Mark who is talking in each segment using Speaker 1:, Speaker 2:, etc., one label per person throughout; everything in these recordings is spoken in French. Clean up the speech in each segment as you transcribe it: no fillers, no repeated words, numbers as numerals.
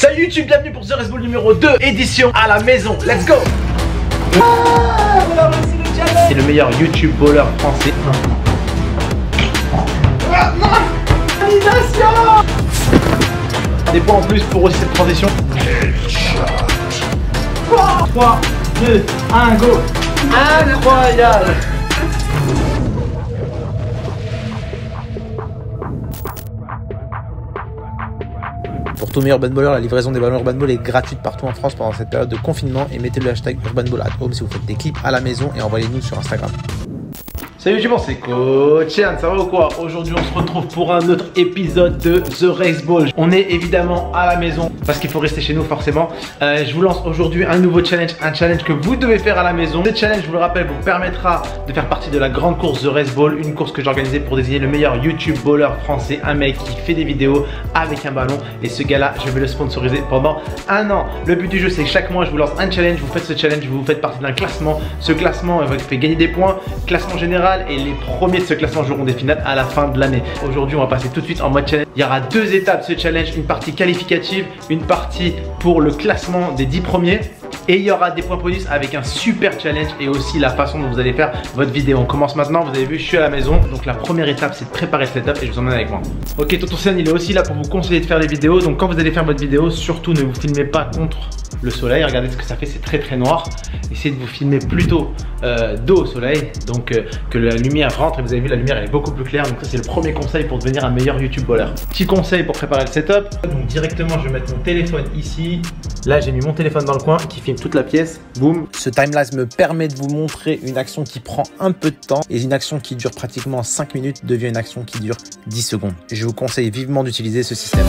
Speaker 1: Salut YouTube, bienvenue pour The Rez Ball numéro 2, édition à la maison. Let's go. C'est le meilleur YouTube bowler français. Des points en plus pour aussi cette transition. 3, 2, 1, go. Incroyable.
Speaker 2: Pour tout meilleur Urban Baller, la livraison des ballons Urban Ball est gratuite partout en France pendant cette période de confinement et mettez le hashtag Urban Ball at home si vous faites des clips à la maison et envoyez-nous sur Instagram.
Speaker 1: Salut YouTube, c'est Coach Yann, ça va ou quoi? Aujourd'hui on se retrouve pour un autre épisode de The Rez Ball. On est évidemment à la maison parce qu'il faut rester chez nous forcément. Je vous lance aujourd'hui un nouveau challenge, un challenge que vous devez faire à la maison. Ce challenge, je vous le rappelle, vous permettra de faire partie de la grande course The Rez Ball, une course que j'ai organisée pour désigner le meilleur YouTube bowler français, un mec qui fait des vidéos avec un ballon, et ce gars-là, je vais le sponsoriser pendant un an. Le but du jeu, c'est chaque mois, je vous lance un challenge, vous faites ce challenge, vous faites partie d'un classement. Ce classement vous fait gagner des points, classement général, et les premiers de ce classement joueront des finales à la fin de l'année. Aujourd'hui, on va passer tout de suite en mode challenge. Il y aura deux étapes ce challenge, une partie qualificative, une partie pour le classement des 10 premiers. Et il y aura des points bonus avec un super challenge et aussi la façon dont vous allez faire votre vidéo. On commence maintenant, vous avez vu, je suis à la maison. Donc la première étape, c'est de préparer cette étape et je vous emmène avec moi. Ok, Tonton Yann, il est aussi là pour vous conseiller de faire les vidéos. Donc quand vous allez faire votre vidéo, surtout ne vous filmez pas contre le soleil. Regardez ce que ça fait, c'est très noir. Essayez de vous filmer plutôt dos au soleil, donc que la lumière rentre. Et vous avez vu, la lumière elle est beaucoup plus claire. Donc ça, c'est le premier conseil pour devenir un meilleur YouTube bowler. Petit conseil pour préparer le setup. Donc directement, je vais mettre mon téléphone ici. Là, j'ai mis mon téléphone dans le coin qui filme toute la pièce. Boum.
Speaker 2: Ce timelapse me permet de vous montrer une action qui prend un peu de temps, et une action qui dure pratiquement 5 minutes devient une action qui dure 10 secondes. Je vous conseille vivement d'utiliser ce système.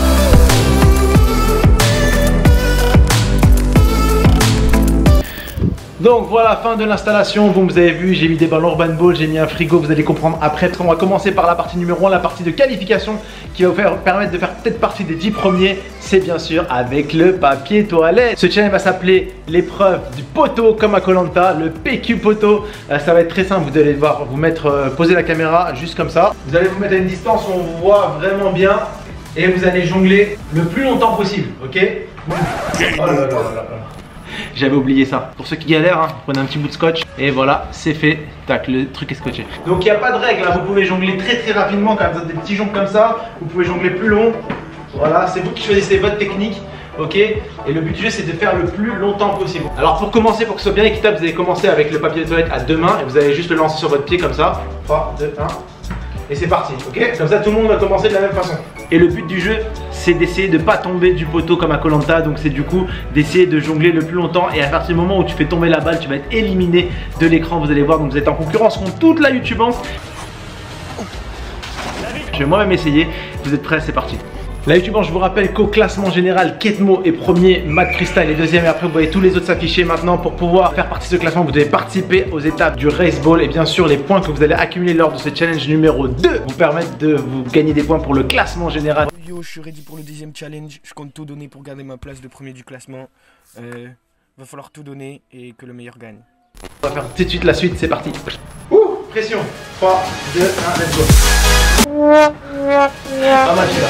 Speaker 1: Donc voilà, fin de l'installation. Bon, vous avez vu, j'ai mis des ballons Urban Ball, j'ai mis un frigo, vous allez comprendre après. On va commencer par la partie numéro 1, la partie de qualification qui va vous permettre de faire peut-être partie des 10 premiers. C'est bien sûr avec le papier toilette. Ce challenge va s'appeler l'épreuve du poteau comme à Koh-Lanta, le PQ poteau. Ça va être très simple, vous allez devoir vous mettre, poser la caméra juste comme ça. Vous allez vous mettre à une distance où on vous voit vraiment bien et vous allez jongler le plus longtemps possible, ok? Oh là là là là. J'avais oublié ça. Pour ceux qui galèrent, hein, prenez un petit bout de scotch et voilà, c'est fait. Tac, le truc est scotché. Donc il n'y a pas de règle, hein. Vous pouvez jongler très rapidement quand vous avez des petits jongles comme ça. Vous pouvez jongler plus long. Voilà, c'est vous qui choisissez votre technique. Ok, et le but du jeu, c'est de faire le plus longtemps possible. Alors pour commencer, pour que ce soit bien équitable, vous allez commencer avec le papier de toilette à deux mains et vous allez juste le lancer sur votre pied comme ça. 3, 2, 1. Et c'est parti, ok? Comme ça, tout le monde va commencer de la même façon. Et le but du jeu, c'est d'essayer de ne pas tomber du poteau comme à Koh-Lanta. Donc c'est du coup d'essayer de jongler le plus longtemps. Et à partir du moment où tu fais tomber la balle, tu vas être éliminé de l'écran. Vous allez voir, donc vous êtes en concurrence contre toute la YouTubance. Je vais moi-même essayer. Vous êtes prêts? C'est parti. La YouTube, je vous rappelle qu'au classement général, Ketmo est premier, Matt Freestyle est deuxième, et après vous voyez tous les autres s'afficher. Maintenant, pour pouvoir faire partie de ce classement, vous devez participer aux étapes du Rez Ball, et bien sûr les points que vous allez accumuler lors de ce challenge numéro 2 vous permettent de vous gagner des points pour le classement général.
Speaker 3: Yo, je suis ready pour le deuxième challenge, je compte tout donner pour garder ma place de premier du classement. Va falloir tout donner et que le meilleur gagne.
Speaker 1: On va faire tout de suite la suite, c'est parti. Ouh, pression. 3, 2, 1, let's go. Pas mal celui-là.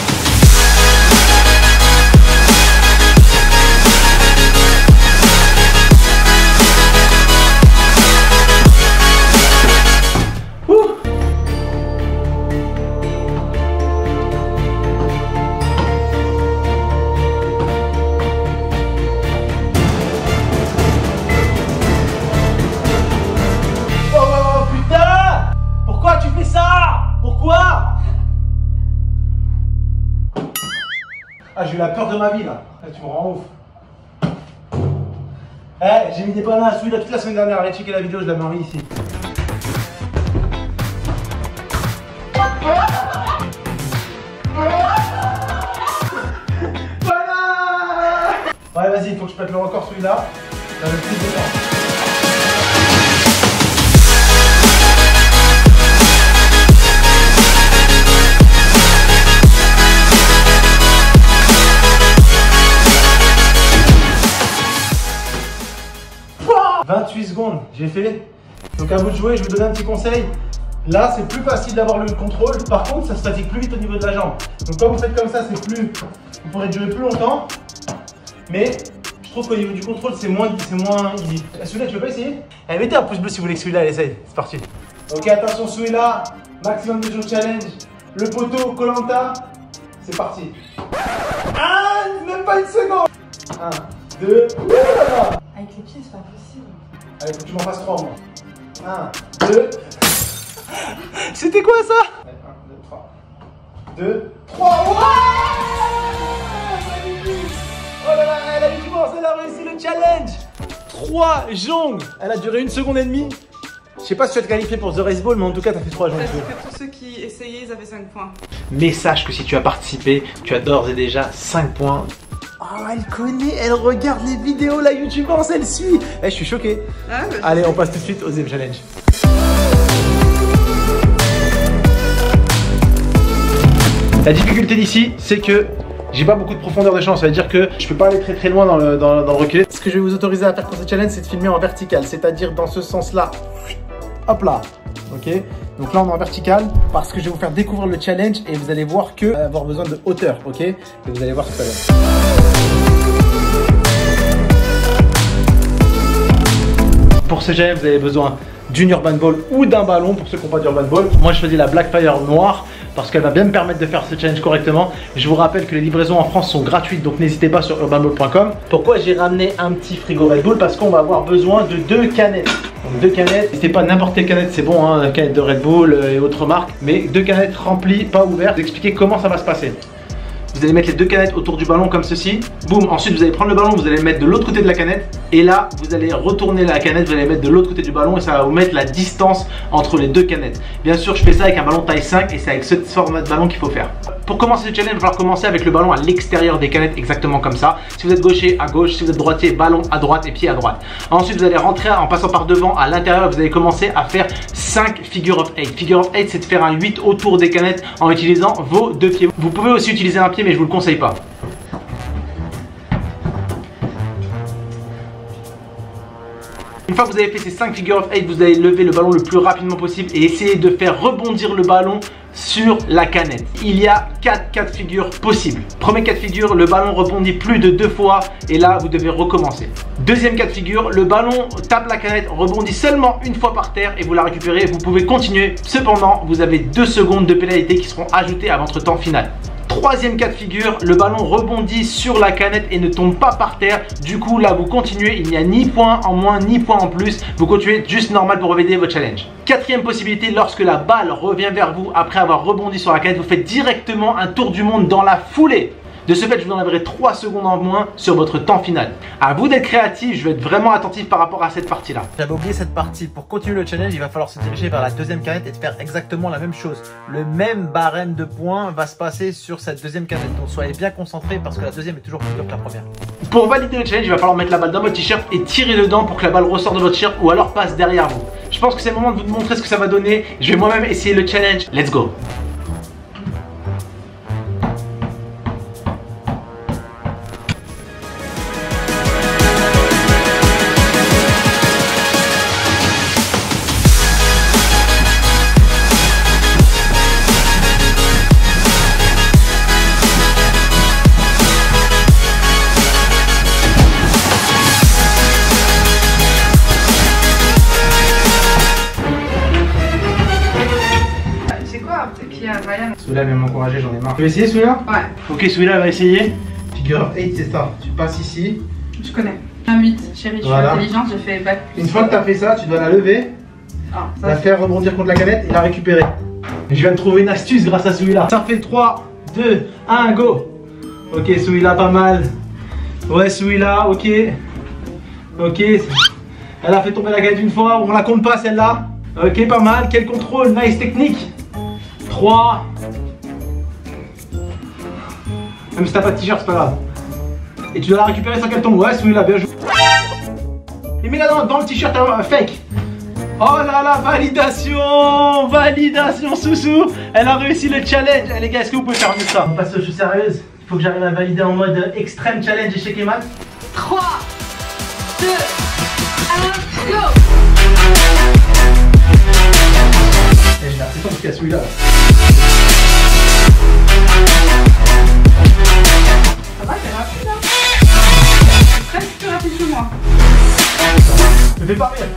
Speaker 1: Ah, j'ai eu la peur de ma vie là. Tu me rends ouf. Eh, j'ai mis des bananes à celui-là toute la semaine dernière. Allez checker la vidéo, je l'avais mis ici. Voilà. Ouais, vas-y, il faut que je pète le record celui-là. Ça va le plus de temps. Secondes, j'ai fait. Donc à vous de jouer, je vais vous donner un petit conseil. Là, c'est plus facile d'avoir le contrôle. Par contre, ça se fatigue plus vite au niveau de la jambe. Donc quand vous faites comme ça, c'est plus. Vous pourrez jouer plus longtemps. mais je trouve qu'au niveau du contrôle, c'est moins easy. Celui-là, tu veux pas essayer? Eh, mettez un pouce bleu si vous voulez que celui-là, essaye. C'est parti. Ok, attention, celui-là, maximum de jours challenge. Le poteau, Koh-Lanta, c'est parti. Ah, même pas une seconde. 1, 2, voilà.
Speaker 4: Avec les pieds, c'est pas possible.
Speaker 1: Allez, faut que tu m'en fasses 3, moi. 1, 2. C'était quoi ça? 1, 2, 3. 2, 3. Wow, magnifique. Oh là là, elle a eu du mort, elle a réussi le challenge. 3 jongles. Elle a duré 1 seconde et demie. Je sais pas si tu vas te qualifier pour The Race Ball, mais en tout cas, t'as fait 3 jongles.
Speaker 4: C'est-à-dire que tous ceux qui essayaient, ils avaient 5 points.
Speaker 1: Mais sache que si tu as participé, tu as d'ores et déjà 5 points. Oh, elle connaît, elle regarde les vidéos, la youtubance, elle suit. Eh, je suis choqué.
Speaker 4: Ah, bah,
Speaker 1: allez, on passe tout de suite au deuxième challenge. La difficulté d'ici, c'est que j'ai pas beaucoup de profondeur de champ. Ça veut dire que je peux pas aller très très loin dans le recul. Ce que je vais vous autoriser à faire pour ce challenge, c'est de filmer en vertical, c'est-à-dire dans ce sens-là. Hop là. Ok, donc là on est en vertical parce que je vais vous faire découvrir le challenge et vous allez voir que avoir besoin de hauteur, ok, et vous allez voir ce que ça donne. Pour ce challenge vous avez besoin d'une urban ball ou d'un ballon pour ceux qui n'ont pas d'urban ball. Moi je choisis la Blackfire noire parce qu'elle va bien me permettre de faire ce challenge correctement. Je vous rappelle que les livraisons en France sont gratuites, donc n'hésitez pas sur urbanball.com. Pourquoi j'ai ramené un petit frigo Red Bull? Parce qu'on va avoir besoin de 2 canettes. Donc 2 canettes, c'était pas n'importe quelle canette, c'est bon, hein, canette de Red Bull et autres marques, mais 2 canettes remplies, pas ouvertes. Je vais expliquer comment ça va se passer. Vous allez mettre les 2 canettes autour du ballon comme ceci. Boum, ensuite vous allez prendre le ballon, vous allez le mettre de l'autre côté de la canette. Et là, vous allez retourner la canette, vous allez mettre de l'autre côté du ballon et ça va vous mettre la distance entre les 2 canettes. Bien sûr, je fais ça avec un ballon taille 5 et c'est avec ce format de ballon qu'il faut faire. Pour commencer ce challenge, il va falloir commencer avec le ballon à l'extérieur des canettes, exactement comme ça. Si vous êtes gaucher, à gauche, si vous êtes droitier, ballon à droite et pied à droite. Ensuite, vous allez rentrer en passant par devant à l'intérieur, vous allez commencer à faire 5 figure of 8. Figure of 8, c'est de faire un 8 autour des canettes en utilisant vos 2 pieds. Vous pouvez aussi utiliser un pied, mais je vous le conseille pas. Une fois que vous avez fait ces 5 figure of 8, vous allez lever le ballon le plus rapidement possible et essayer de faire rebondir le ballon sur la canette. Il y a 4 cas de figure possibles. Premier cas de figure, le ballon rebondit plus de 2 fois et là vous devez recommencer. Deuxième cas de figure, le ballon tape la canette, rebondit seulement 1 fois par terre et vous la récupérez. Vous pouvez continuer. Cependant, vous avez 2 secondes de pénalité qui seront ajoutées à votre temps final. Troisième cas de figure, le ballon rebondit sur la canette et ne tombe pas par terre. Du coup, là, vous continuez. Il n'y a ni point en moins, ni point en plus. Vous continuez juste normal pour valider votre challenge. Quatrième possibilité, lorsque la balle revient vers vous après avoir rebondi sur la canette, vous faites directement un tour du monde dans la foulée. De ce fait, je vous enlèverai 3 secondes en moins sur votre temps final. À vous d'être créatif, je vais être vraiment attentif par rapport à cette partie-là.
Speaker 2: J'avais oublié cette partie. Pour continuer le challenge, il va falloir se diriger vers la deuxième canette et de faire exactement la même chose. Le même barème de points va se passer sur cette deuxième canette. Donc soyez bien concentrés parce que la deuxième est toujours plus dure que la première.
Speaker 1: Pour valider le challenge, il va falloir mettre la balle dans votre t-shirt et tirer dedans pour que la balle ressorte de votre t-shirt ou alors passe derrière vous. Je pense que c'est le moment de vous montrer ce que ça va donner. Je vais moi-même essayer le challenge. Let's go! Celui-là va m'encourager, j'en ai marre. Tu veux essayer celui-là?
Speaker 4: Ouais.
Speaker 1: Ok, celui-là va essayer. Figure 8, c'est ça. Tu passes ici.
Speaker 4: Je connais. Un 8, chérie, je suis intelligente, j'ai fait bac plus.
Speaker 1: Une fois que tu as fait ça, tu dois la lever, la faire rebondir contre la canette et la récupérer. Et je viens de trouver une astuce grâce à celui-là. Ça fait 3, 2, 1, go. Ok, celui-là pas mal. Ouais, celui-là, ok. Ok. Elle a fait tomber la canette une fois, on la compte pas celle-là. Ok, pas mal. Quel contrôle, nice technique. 3. Même si t'as pas de t-shirt, c'est pas grave. Et tu dois la récupérer sans qu'elle tombe. Ouais, celui-là, bien joué. Et mets-la dans le t-shirt fake. Oh là là, validation. Validation, Soussou. Elle a réussi le challenge. Les gars, est-ce que vous pouvez faire mieux que ça? On passe aux choses sérieuses. Il faut que j'arrive à valider en mode extrême challenge échec et mat.
Speaker 4: 3, 2, 1, go.
Speaker 1: Et j'ai l'impression qu'il y a celui-là.
Speaker 4: Ça va, c'est rapide, hein.
Speaker 1: fais pas rire.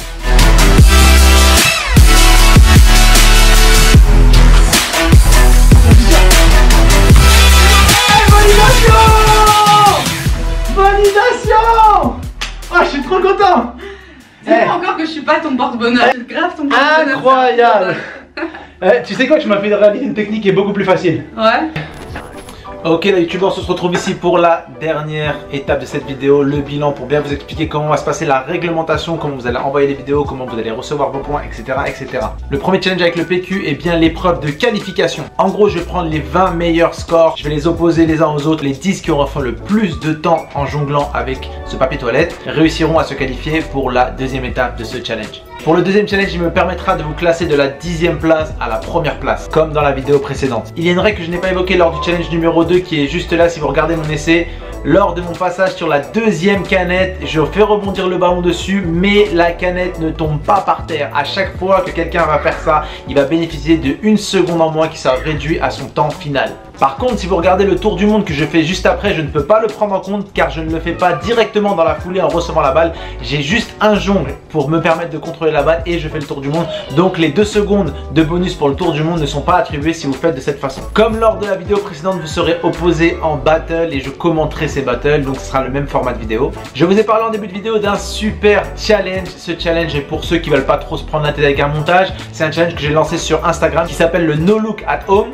Speaker 1: Validation! Oh, je suis trop content!
Speaker 4: Dis-moi encore que je suis pas ton porte-bonheur. Je grave ton porte-bonheur.
Speaker 1: Incroyable! Tu sais quoi, tu m'as fait réaliser une technique qui est beaucoup plus facile.
Speaker 4: Ouais.
Speaker 1: Ok les youtubeurs, on se retrouve ici pour la dernière étape de cette vidéo, le bilan, pour bien vous expliquer comment va se passer la réglementation, comment vous allez envoyer les vidéos, comment vous allez recevoir vos points, etc. etc. Le premier challenge avec le PQ est bien l'épreuve de qualification. En gros, je vais prendre les 20 meilleurs scores, je vais les opposer les uns aux autres. Les 10 qui auront fait le plus de temps en jonglant avec ce papier toilette réussiront à se qualifier pour la deuxième étape de ce challenge. Pour le deuxième challenge, il me permettra de vous classer de la 10e place à la première place, comme dans la vidéo précédente. Il y a une règle que je n'ai pas évoquée lors du challenge numéro 2 qui est juste là si vous regardez mon essai. Lors de mon passage sur la deuxième canette, je fais rebondir le ballon dessus, mais la canette ne tombe pas par terre. À chaque fois que quelqu'un va faire ça, il va bénéficier de 1 seconde en moins qui sera réduit à son temps final. Par contre, si vous regardez le tour du monde que je fais juste après, je ne peux pas le prendre en compte car je ne le fais pas directement dans la foulée en recevant la balle. J'ai juste un jongle pour me permettre de contrôler la balle et je fais le tour du monde. Donc les 2 secondes de bonus pour le tour du monde ne sont pas attribuées si vous faites de cette façon. Comme lors de la vidéo précédente, vous serez opposés en battle et je commenterai ces battles, donc ce sera le même format de vidéo. Je vous ai parlé en début de vidéo d'un super challenge. Ce challenge est pour ceux qui veulent pas trop se prendre la tête avec un montage. C'est un challenge que j'ai lancé sur Instagram qui s'appelle le No Look at Home.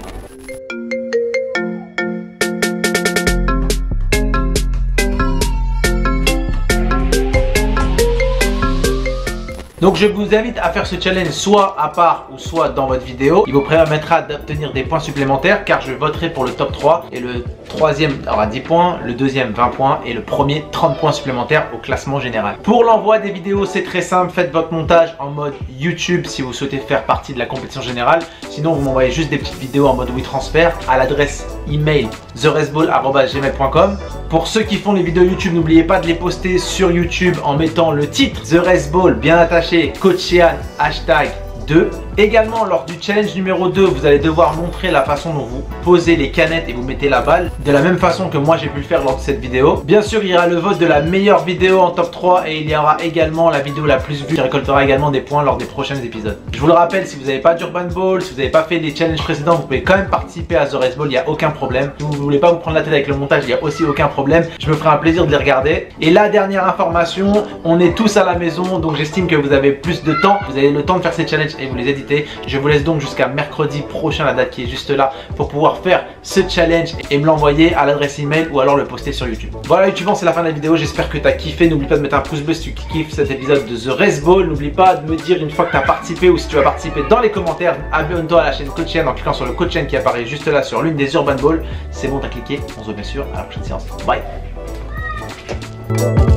Speaker 1: Donc je vous invite à faire ce challenge soit à part ou soit dans votre vidéo. Il vous permettra d'obtenir des points supplémentaires car je voterai pour le top 3 et le troisième aura 10 points, le deuxième 20 points et le premier 30 points supplémentaires au classement général. Pour l'envoi des vidéos, c'est très simple, faites votre montage en mode YouTube si vous souhaitez faire partie de la compétition générale. Sinon vous m'envoyez juste des petites vidéos en mode WeTransfer à l'adresse email theresball@gmail.com. Pour ceux qui font les vidéos YouTube, n'oubliez pas de les poster sur YouTube en mettant le titre The Rest Ball bien attaché, Coach Shehan, #2. Également, lors du challenge numéro 2, vous allez devoir montrer la façon dont vous posez les canettes et vous mettez la balle, de la même façon que moi j'ai pu le faire lors de cette vidéo. Bien sûr, il y aura le vote de la meilleure vidéo en top 3 et il y aura également la vidéo la plus vue qui récoltera également des points lors des prochains épisodes. Je vous le rappelle, si vous n'avez pas d'Urban Ball, si vous n'avez pas fait les challenges précédents, vous pouvez quand même participer à The Rest Ball, il n'y a aucun problème. Si vous ne voulez pas vous prendre la tête avec le montage, il n'y a aussi aucun problème. Je me ferai un plaisir de les regarder. Et la dernière information, on est tous à la maison, donc j'estime que vous avez plus de temps. Vous avez le temps de faire ces challenges et vous les éditer. Je vous laisse donc jusqu'à mercredi prochain, la date qui est juste là, pour pouvoir faire ce challenge et me l'envoyer à l'adresse email ou alors le poster sur YouTube. Voilà YouTube, c'est la fin de la vidéo, j'espère que tu as kiffé. N'oublie pas de mettre un pouce bleu si tu kiffes cet épisode de The Rest Ball. N'oublie pas de me dire une fois que tu as participé ou si tu vas participer dans les commentaires. Abonne-toi à la chaîne Coach Shehan en cliquant sur le Coach Shehan qui apparaît juste là sur l'une des Urban Balls. C'est bon, t'as cliqué, on se voit bien sûr à la prochaine séance. Bye.